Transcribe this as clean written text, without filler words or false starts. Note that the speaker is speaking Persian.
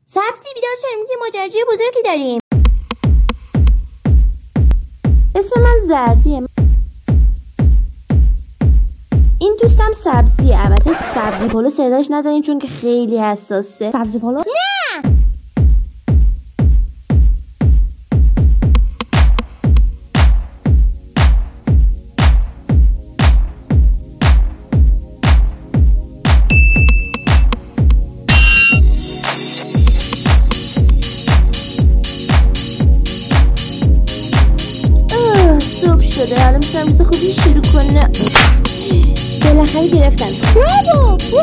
سبزی بیدار شدیم که ماجراجوی بزرگی داریم. اسم من زردیه. این دوستم سبزیه. البته سبزی پلو صداش نزنین چون که خیلی حساسه. سبزی پلو؟ نه. صبح شده. حالا میتونم روز خوبی شروع کنم. بالاخره گرفتم. برافو.